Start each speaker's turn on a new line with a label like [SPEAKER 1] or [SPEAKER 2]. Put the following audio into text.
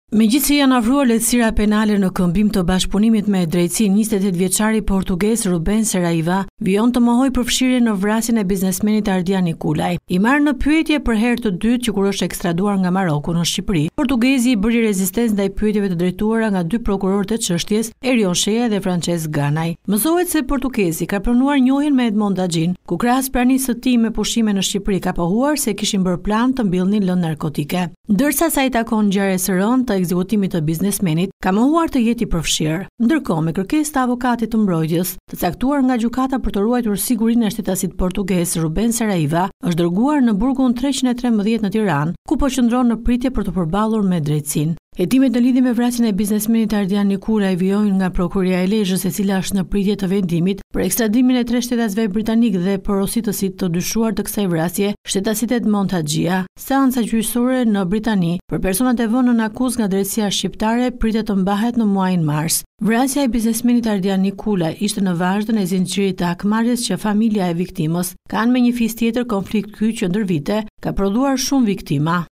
[SPEAKER 1] Megjithëse janë afruar lehtësira penale në këmbim të bashkëpunimit me drejtsinë, 28 vjeçari portugez Ruben Saraiva vijon të mohoj përfshirje në vrasjen e biznesmenit Ardian Nikulaj. I marrë në pyetje për herë të dytë që kur është ekstraduar nga Maroku në Shqipëri, portugezi i bëri rezistencë ndaj pyetjeve të drejtuara nga dy prokurorët e çështjes, Erion Sheja dhe Francesc Ganaj. Mësohet se portugezi ka pranuar njohjen me Edmond Haxhin, ku krahas pranisë së tij me pushime në Shqipëri ka pohuar se kishin bërë plan të mbillnin lëndë narkotike. Ndërsa sa i takon ngjarjes së rënd të ekzekutimit të biznesmenit, ka mohuar të jetë i përfshirë. Ndërkohë, me kërkesë të avokatit të mbrojtjes, të caktuar nga gjykata për të ruajtur sigurinë e shtetasit portugez Ruben Saraiva, është dërguar në burgun 313 në Tiranë, ku po qëndron në pritje për të përballur me drejtsinë. Hetimet në lidhje me vrasjen e biznesmenit Ardian Nikulaj vijojnë nga prokuria e Lezhës, e cila është në pritje të vendimit për ekstradimin e 3 shtetasëve britanik dhe porositësit të dyshuar të kësaj vrasje, shtetasit Edmond Haxhia. Seanca gjyqësore në Britani për personat e vënë në akuzë nga drejtësia shqiptare pritet të mbahet në muajin mars. Vrasja e biznesmenit Ardian Nikulaj ishte në vazhdën e zinxhirit të hakmarrjes që familja e viktimës kanë me një fis tjetër, konflikt ky që ndër vite ka prodhuar shumë viktima.